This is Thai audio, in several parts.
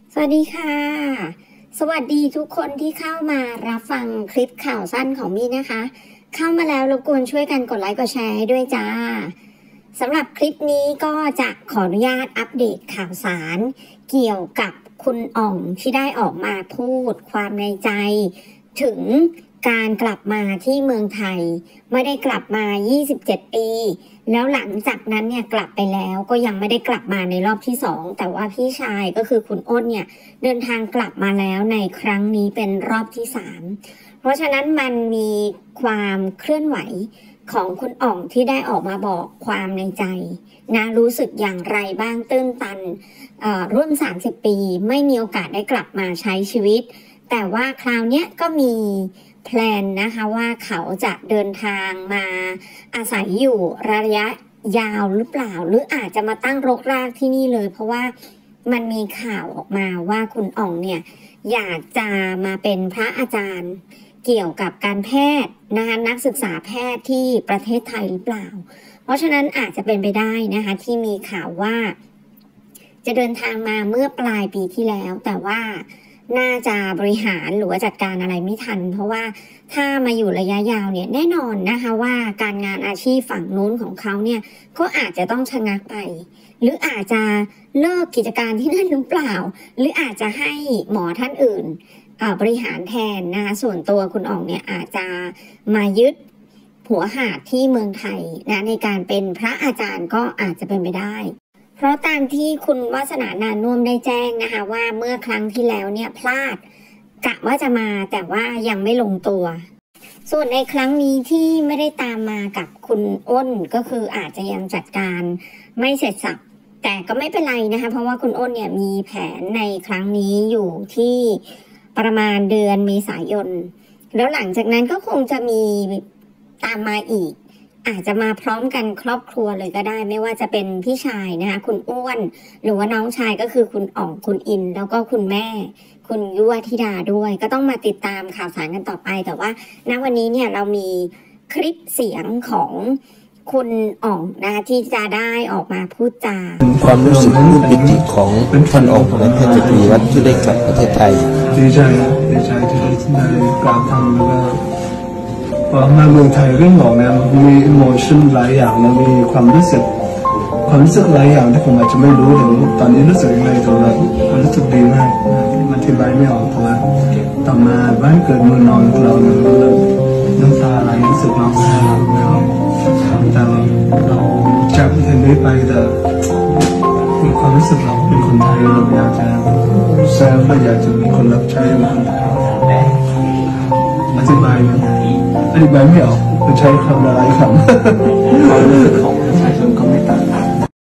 สวัสดีค่ะสวัสดีทุกคนที่เข้ามารับฟังคลิปข่าวสั้นของมี่นะคะเข้ามาแล้วรบกวนช่วยกันกดไลค์กดแชร์ให้ด้วยจ้าสำหรับคลิปนี้ก็จะขออนุญาตอัปเดตข่าวสารเกี่ยวกับคุณอ่องที่ได้ออกมาพูดความในใจถึงการกลับมาที่เมืองไทยไม่ได้กลับมา27ปีแล้วหลังจากนั้นเนี่ยกลับไปแล้วก็ยังไม่ได้กลับมาในรอบที่2แต่ว่าพี่ชายก็คือคุณอ้นเนี่ยเดินทางกลับมาแล้วในครั้งนี้เป็นรอบที่3เพราะฉะนั้นมันมีความเคลื่อนไหวของคุณอ่องที่ได้ออกมาบอกความในใจนะรู้สึกอย่างไรบ้างตื้นตันร่วม30ปีไม่มีโอกาสได้กลับมาใช้ชีวิตแต่ว่าคราวนี้ก็มีแพลนนะคะว่าเขาจะเดินทางมาอาศัยอยู่ระยะยาวหรือเปล่าหรืออาจจะมาตั้งรกรากที่นี่เลยเพราะว่ามันมีข่าวออกมาว่าคุณอ่องเนี่ยอยากจะมาเป็นพระอาจารย์เกี่ยวกับการแพทย์นะคะนักศึกษาแพทย์ที่ประเทศไทยหรือเปล่าเพราะฉะนั้นอาจจะเป็นไปได้นะคะที่มีข่าวว่าจะเดินทางมาเมื่อปลายปีที่แล้วแต่ว่าน่าจะบริหารหรือว่าจัดการอะไรไม่ทันเพราะว่าถ้ามาอยู่ระยะยาวเนี่ยแน่นอนนะคะว่าการงานอาชีพฝั่งนู้นของเขาเนี่ยก็อาจจะต้องชะงักไปหรืออาจจะเลิกกิจการที่นั่นหรือเปล่าหรืออาจจะให้หมอท่านอื่นบริหารแทนนะคะส่วนตัวคุณอ่องเนี่ยอาจจะมายึดหัวหาดที่เมืองไทยนะในการเป็นพระอาจารย์ก็อาจจะเป็นไปได้เพราะตามที่คุณวาสนานานุ่วมได้แจ้งนะคะว่าเมื่อครั้งที่แล้วเนี่ยพลาดกะว่าจะมาแต่ว่ายังไม่ลงตัวส่วนในครั้งนี้ที่ไม่ได้ตามมากับคุณอ้นก็คืออาจจะยังจัดการไม่เสร็จสับแต่ก็ไม่เป็นไรนะคะเพราะว่าคุณอ้นเนี่ยมีแผนในครั้งนี้อยู่ที่ประมาณเดือนเมษายนแล้วหลังจากนั้นก็คงจะมีตามมาอีกอาจจะมาพร้อมกันครอบครัวเลยก็ได้ไม่ว่าจะเป็นพี่ชายนะคะคุณอ้วนหรือว่าน้องชายก็คือคุณอ่องคุณอินแล้วก็คุณแม่คุณยุวธิดาด้วยก็ต้องมาติดตามข่าวสารกันต่อไปแต่ว่าณวันนี้เนี่ยเรามีคลิปเสียงของคุณอ่องนะคะที่จะได้ออกมาพูดจาความรู้สึกปลื้มปิติของท่านอ่องและเพชรจุรีวัฒน์ที่ได้กลับประเทศไทยดีใจที่ได้กราบท่านแล้วก็พอมาเมืองไทยเรื่องของเนี่ยมีอิโมชันหลายอย่างแล้วมีความรู้สึกหลายอย่างที่ผมอาจจะไม่รู้แต่ตอนนี้รู้สึกยังไงตัวเราความรู้สึกดีมากมันอธิบายไม่ออกเพราะว่าต่อมาบ้านเกิดเมืองนอนเราเนี่ยน้ำตาไหลรู้สึกร้องไห้ไม่ออกแต่เราจากประเทศนี้ไปแต่มีความรู้สึกเราเป็นคนไทยเราอยากจะแซวเราอยากจะมีคนรับใช้เป็นคนไทยอธิบายไม่ออกจะใช้คำอะไรคำความรู้สึกของประชาชนก็ไม่ต่างกัน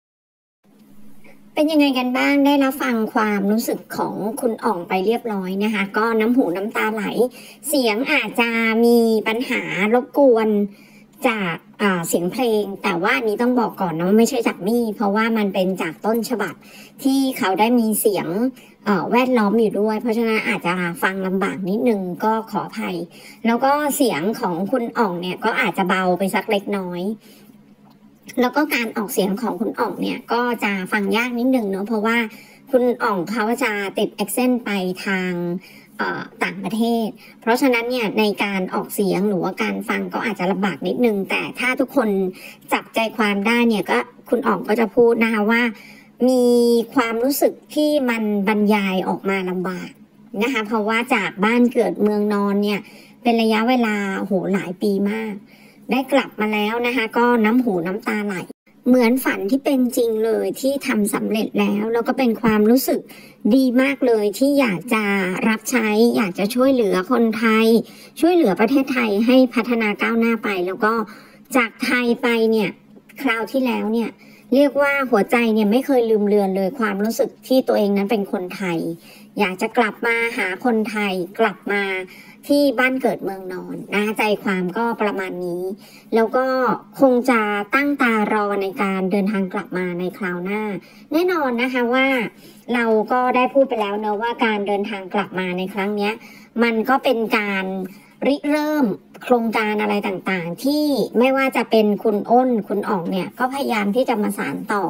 เป็นยังไงกันบ้างได้รับฟังความรู้สึกของคุณอ่องไปเรียบร้อยนะคะก็น้ำหูน้ำตาไหลเสียงอาจจะมีปัญหารบกวนจากเสียงเพลงแต่ว่านี้ต้องบอกก่อนนะว่าไม่ใช่จากมี่เพราะว่ามันเป็นจากต้นฉบับที่เขาได้มีเสียงแวดล้อมอยู่ด้วยเพราะฉะนั้นอาจจะฟังลำบากนิดนึงก็ขออภัยแล้วก็เสียงของคุณอ่องเนี่ยก็อาจจะเบาไปสักเล็กน้อยแล้วก็การออกเสียงของคุณอ่องเนี่ยก็จะฟังยากนิดนึงเนาะเพราะว่าคุณอ่องเขาจะติดแอคเซนต์ไปทางต่างประเทศเพราะฉะนั้นเนี่ยในการออกเสียงหรือว่าการฟังก็อาจจะลำบากนิดนึงแต่ถ้าทุกคนจับใจความได้เนี่ยก็คุณอ่องก็จะพูดนะคะว่ามีความรู้สึกที่มันบรรยายออกมาลำบากนะคะเพราะว่าจากบ้านเกิดเมืองนอนเนี่ยเป็นระยะเวลาโหหลายปีมากได้กลับมาแล้วนะคะก็น้ำหูน้ำตาไหลเหมือนฝันที่เป็นจริงเลยที่ทำสำเร็จแล้วก็เป็นความรู้สึกดีมากเลยที่อยากจะรับใช้อยากจะช่วยเหลือคนไทยช่วยเหลือประเทศไทยให้พัฒนาก้าวหน้าไปแล้วก็จากไทยไปเนี่ยคราวที่แล้วเนี่ยเรียกว่าหัวใจเนี่ยไม่เคยลืมเลือนเลยความรู้สึกที่ตัวเองนั้นเป็นคนไทยอยากจะกลับมาหาคนไทยกลับมาที่บ้านเกิดเมืองนอนนะใจความก็ประมาณนี้แล้วก็คงจะตั้งตารอในการเดินทางกลับมาในคราวหน้าแน่นอนนะคะว่าเราก็ได้พูดไปแล้วเนอะว่าการเดินทางกลับมาในครั้งนี้มันก็เป็นการริเริ่มโครงการอะไรต่างๆที่ไม่ว่าจะเป็นคุณอ้นคุณอ๋องเนี่ยก็พยายามที่จะมาสานต่อ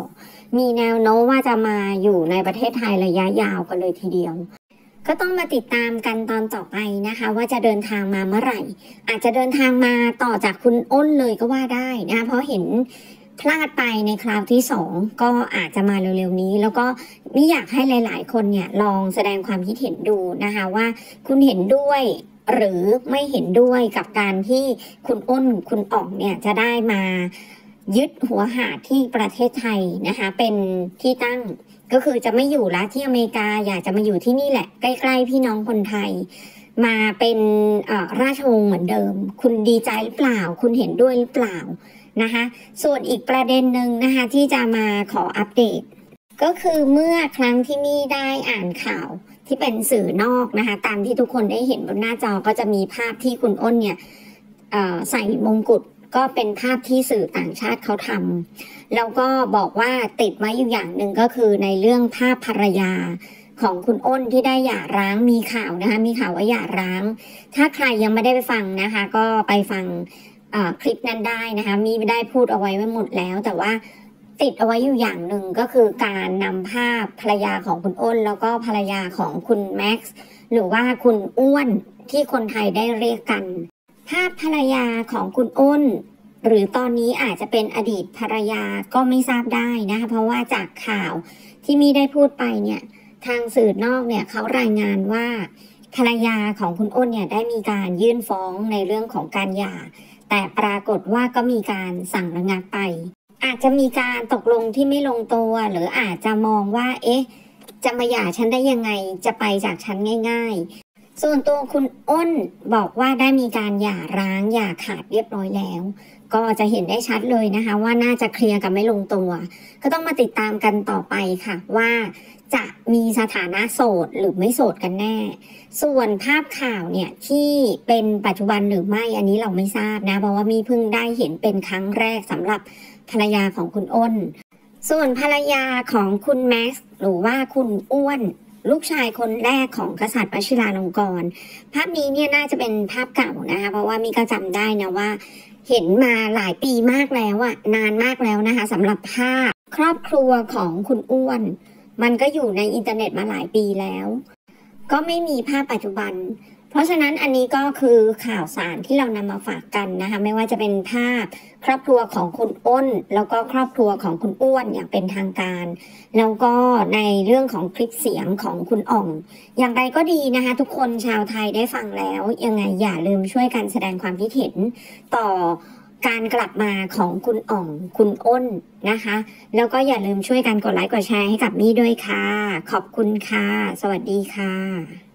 มีแนวโน้มว่าจะมาอยู่ในประเทศไทยระยะยาวกันเลยทีเดียวก็ต้องมาติดตามกันตอนต่อไปนะคะว่าจะเดินทางมาเมื่อไหร่อาจจะเดินทางมาต่อจากคุณอ้นเลยก็ว่าได้นะคะเพราะเห็นพลาดไปในคราวที่2ก็อาจจะมาเร็วๆนี้แล้วก็ไม่อยากให้หลายๆคนเนี่ยลองแสดงความคิดเห็นดูนะคะว่าคุณเห็นด้วยหรือไม่เห็นด้วยกับการที่คุณอ้นคุณอ๋องเนี่ยจะได้มายึดหัวหาดที่ประเทศไทยนะคะเป็นที่ตั้งก็คือจะไม่อยู่ละที่อเมริกาอยากจะมาอยู่ที่นี่แหละใกล้ๆพี่น้องคนไทยมาเป็นราชวงศ์เหมือนเดิมคุณดีใจหรือเปล่าคุณเห็นด้วยหรือเปล่านะคะส่วนอีกประเด็นหนึ่งนะคะที่จะมาขออัปเดตก็คือเมื่อครั้งที่มี่ได้อ่านข่าวที่เป็นสื่อนอกนะคะตามที่ทุกคนได้เห็นบนหน้าจอก็จะมีภาพที่คุณอ้นเนี่ยใส่มงกุฎก็เป็นภาพที่สื่อต่างชาติเขาทำแล้วก็บอกว่าติดไว้อยู่อย่างหนึ่งก็คือในเรื่องภาพภรรยาของคุณอ้นที่ได้หย่าร้างมีข่าวนะคะมีข่าวว่าหย่าร้างถ้าใครยังไม่ได้ไปฟังนะคะก็ไปฟังคลิปนั้นได้นะคะมีได้พูดเอาไว้หมดแล้วแต่ว่าติดเอาไว้อยู่อย่างหนึ่งก็คือการนำภาพภรรยาของคุณอ้นแล้วก็ภรรยาของคุณแม็กซ์หรือว่าคุณอ้วนที่คนไทยได้เรียกกันภาพภรรยาของคุณอ้นหรือตอนนี้อาจจะเป็นอดีตภรรยาก็ไม่ทราบได้นะคะเพราะว่าจากข่าวที่มีได้พูดไปเนี่ยทางสื่อนอกเนี่ยเขารายงานว่าภรรยาของคุณอ้นเนี่ยได้มีการยื่นฟ้องในเรื่องของการหย่าแต่ปรากฏว่าก็มีการสั่งระงับไปอาจจะมีการตกลงที่ไม่ลงตัวหรืออาจจะมองว่าจะมาหย่าฉันได้ยังไงจะไปจากฉันง่ายๆส่วนตัวคุณอ้นบอกว่าได้มีการหย่าร้างหย่าขาดเรียบร้อยแล้วก็จะเห็นได้ชัดเลยนะคะว่าน่าจะเคลียร์กันไม่ลงตัวก็ต้องมาติดตามกันต่อไปค่ะว่าจะมีสถานะโสดหรือไม่โสดกันแน่ส่วนภาพข่าวเนี่ยที่เป็นปัจจุบันหรือไม่อันนี้เราไม่ทราบนะเพราะว่ามีเพิ่งได้เห็นเป็นครั้งแรกสำหรับภรรยาของคุณอ้นส่วนภรรยาของคุณแม็กซ์หรือว่าคุณอ้วนลูกชายคนแรกของกษัตริย์วชิราลงกรณ์ภาพนี้เนี่ยน่าจะเป็นภาพเก่านะคะเพราะว่ามีก็จำได้นะว่าเห็นมาหลายปีมากแล้วอะนานมากแล้วนะคะสำหรับภาพครอบครัวของคุณอ้วนมันก็อยู่ในอินเทอร์เน็ตมาหลายปีแล้วก็ไม่มีภาพปัจจุบันเพราะฉะนั้นอันนี้ก็คือข่าวสารที่เรานำมาฝากกันนะคะไม่ว่าจะเป็นภาพครอบครัวของคุณอ้นแล้วก็ครอบครัวของคุณอ้วนอย่างเป็นทางการแล้วก็ในเรื่องของคลิปเสียงของคุณอ่องอย่างไรก็ดีนะคะทุกคนชาวไทยได้ฟังแล้วยังไงอย่าลืมช่วยกันแสดงความคิดเห็นต่อการกลับมาของคุณอ่องคุณอ้นนะคะแล้วก็อย่าลืมช่วยกันกดไลค์กดแชร์ให้กับมี่ด้วยค่ะขอบคุณค่ะสวัสดีค่ะ